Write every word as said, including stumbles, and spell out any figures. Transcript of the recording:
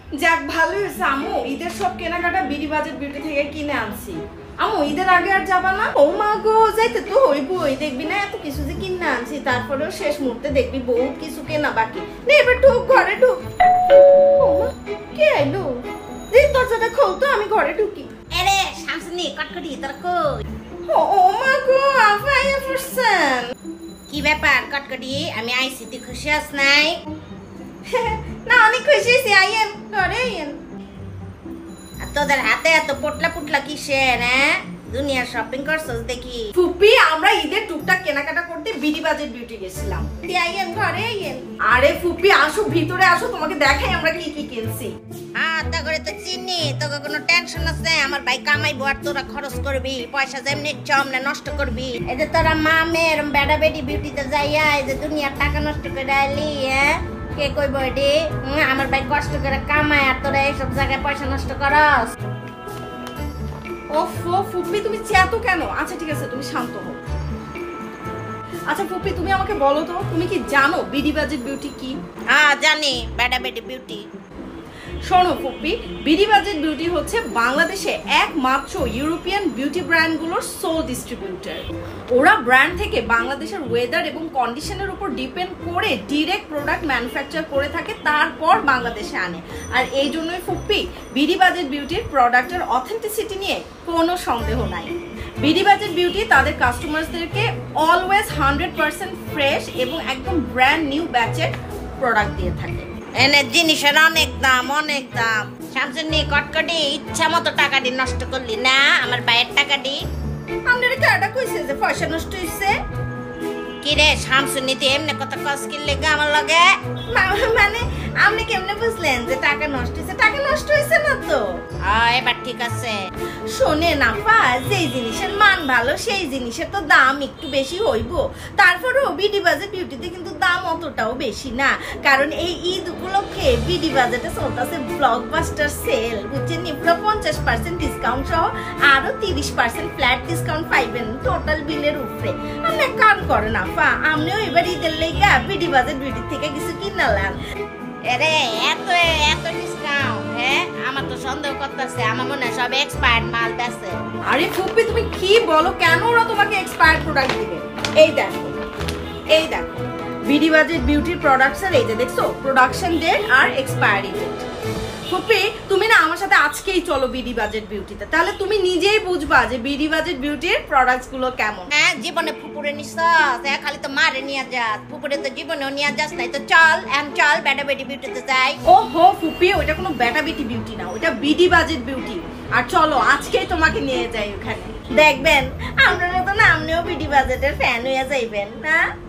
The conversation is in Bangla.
যাক ভালোই হয়েছে আম্মু, ঈদের সব কেনাকাটা বিডি বাজেট বিউটি থেকে কিনে আনছি। আম্মু ঈদের আগে আর যাবা না? ও মা গো, যাইতে তো হইবই, দেখবি না এত কিছু যে কিনে আনছি, তারপরেও শেষ মুহূর্তে দেখবি বহুত কিছু কেনা বাকি। নে এবার ঢুক, ঘরে ঢুক। ও মা, কে আইলো? দরজাটা খোল তো, আমি ঘরে ঢুকি। আরে শামসুনি কটকটি তোর কই? ও মা গো, আপা আইয়া পড়ছেন। কি ব্যাপার কটকটি, আমি আইছি, তুই খুশি আছ নাই? না অনেক খুশি হয়েছি, আইয়েন ঘরে আইয়েন। আর তোদের হাতে এত পোটলা পুটলা কিসের? হ্যাঁ, দুনিয়া শপিং করছস দেখি। ফুপি আমরা ঈদের টুকটাক কেনাকাটা করতে বিডি বাজেট বিউটি গেছিলাম। আইয়েন ঘরে আইয়েন। আরে ফুপি আসো, ভিতরে আসো, তোমাকে দেখাই আমরা কি কি কিনছি। হ্যাঁ তা করে তো চিনি, তোকে কোনো টেনশন আছে? আমার ভাই কামাইবো আর তোরা খরচ করবি, পয়সা যেমনি চমনে নষ্ট করবি। এই যে তোরা মা মেয়ের বেড়া বেডি বিউটিতে যাইয়া এই যে দুনিয়ার টাকা নষ্ট করে আইলি, হ্যাঁ কে কইব এটি? আমার ভাই কষ্ট করে কামায় আর তোরা এইসব জায়গায় পয়সা নষ্ট করস। ওফ ফুপি তুমি চেতো কেন? আচ্ছা ঠিক আছে, তুমি শান্ত হও। আচ্ছা ফুপি তুমি আমাকে বলো তো, তুমি কি জানো বিডি বাজেট বিউটি কি? হ্যাঁ জানি, বেডা বেডি বিউটি। শোনো ফুপি, বিডি বাজেট বিউটি হচ্ছে বাংলাদেশে একমাত্র ইউরোপিয়ান বিউটি ব্র্যান্ডগুলোর সোল ডিস্ট্রিবিউটর। ওরা ব্র্যান্ড থেকে বাংলাদেশের ওয়েদার এবং কন্ডিশনের উপর ডিপেন্ড করে ডিরেক্ট প্রোডাক্ট ম্যানুফ্যাকচার করে থাকে, তারপর বাংলাদেশে আনে। আর এই জন্যই ফুপি বিডি বাজেট বিউটির প্রোডাক্টের অথেন্টিসিটি নিয়ে কোনো সন্দেহ নাই। বিডি বাজেট বিউটি তাদের কাস্টমারদেরকে অলওয়েজ হান্ড্রেড পার্সেন্ট ফ্রেশ এবং একদম ব্র্যান্ড নিউ ব্যাচের প্রোডাক্ট দিয়ে থাকে। এনে জিনিসের অনেক দাম, অনেক দাম। শামসুনি কটকটি ইচ্ছা মতো টাকা দি নষ্ট করলি না, আমার ভাইয়ের টাকা দি। আপনার কাটা কইছে যে পয়সা নষ্ট হইছে? কি রে শামসুনি, তুই এমনি কত কস কিনলে গা আমার লগে? মানে আপনি কেমনে বুঝলেন যে টাকা নষ্ট হইছে? টাকা নষ্ট হইছে না তো। এবার ঠিক আছে। শোনে না পা, যেই জিনিসের মান ভালো সেই জিনিসের তো দাম একটু বেশি হইব। তারপরেও বিডি বাজেট বিউটিতে কিন্তু দাম অতটাও বেশি না, কারণ এই ঈদ উপলক্ষে বিডি বাজেটে চলতেছে ব্লকবাস্টার সেল, বুঝছেন নি? পুরো পঞ্চাশ পার্সেন্ট ডিসকাউন্ট সহ আরো তিরিশ পার্সেন্ট ফ্ল্যাট ডিসকাউন্ট পাইবেন টোটাল বিলের উপরে। আপনি কাম করেন আপা, আপনিও এবার ঈদের লেগা বিডি বাজেট বিউটি থেকে কিছু কিনালেন। আরে এত এত ডিসকাউন্ট? হ্যাঁ আমার তো সন্দেহ করতেছে, আমার মনে হয় সব এক্সপায়ার্ড মাল আছে। আরে ফুপি তুমি কি বলো? কেন ওরা তোমাকে এক্সপায়ার্ড প্রোডাক্ট দিবে? এই দেখো, এই দেখো বিডি বাজেট বিউটির প্রোডাক্টসের এই যে দেখছো প্রোডাকশন ডেট আর এক্সপায়ারি ডেট। ফুপি তুমি না আমার সাথে আজকেই চলো বিডি বাজেট বিউটিতে, তাহলে তুমি নিজেই বুঝবা যে বিডি বাজেট বিউটির প্রোডাক্টস গুলো কেমন। হ্যাঁ জীবনে ফুপুরে নিছস, খালি তো মারে নিয়ে যাস, ফুপুরে তো জীবনেও নিয়ে যাস নাই। তো চল এম চল বেটা বেটি বিউটিতে যাই। ও হো ফুপি, ওইটা কোনো বেটা বেটি বিউটি না, ওইটা বিডি বাজেট বিউটি। আর চলো আজকেই তোমাকে নিয়ে যাই ওখানে, দেখবেন আমরা তো না, আপনিও বিডি বাজেটের ফ্যান হয়ে যাইবেন না।